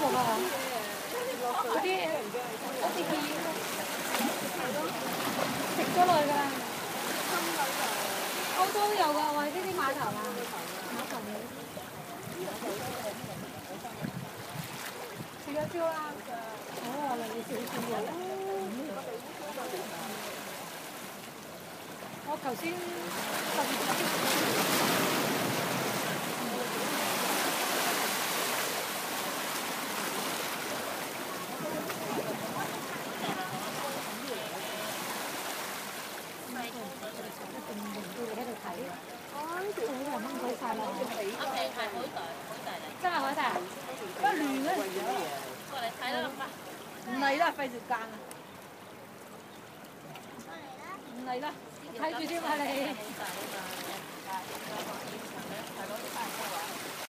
冇㗎？嗰啲好似見食咗落去㗎啦。歐洲都有㗎，我哋呢啲碼頭啊，碼頭嘢。食咗蕉啦。哦，嚟少少喎。我頭先喺度睇。哦，呢條好人掹鬼晒啦！我哋係海帶，真係海帶，不亂咧。過嚟睇啦，唔嚟啦，費事間啊！唔嚟啦，睇住添啊你。